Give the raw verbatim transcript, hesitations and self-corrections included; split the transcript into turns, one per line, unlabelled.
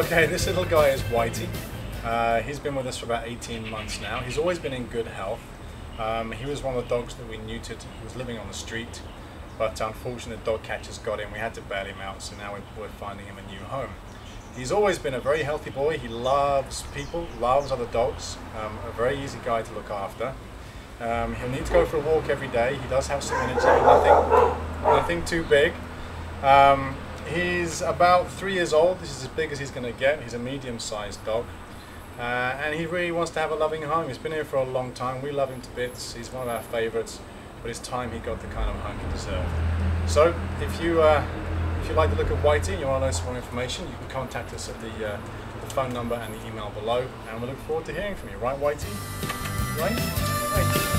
Okay, this little guy is Whitey. Uh, he's been with us for about eighteen months now. He's always been in good health. Um, he was one of the dogs that we neutered. He was living on the street, but unfortunately the dog catchers got him. We had to bail him out, so now we're, we're finding him a new home. He's always been a very healthy boy. He loves people, loves other dogs, um, a very easy guy to look after. Um, he'll need to go for a walk every day. He does have some energy, nothing, nothing too big. Um, he's about three years old. This is as big as he's going to get. He's a medium-sized dog. Uh, and he really wants to have a loving home. He's been here for a long time. We love him to bits. He's one of our favourites, but it's time he got the kind of home he deserved. So if you uh, if you like the look of Whitey and you want to know some more information, you can contact us at the, uh, the phone number and the email below, and we look forward to hearing from you. Right, Whitey? Right? Right.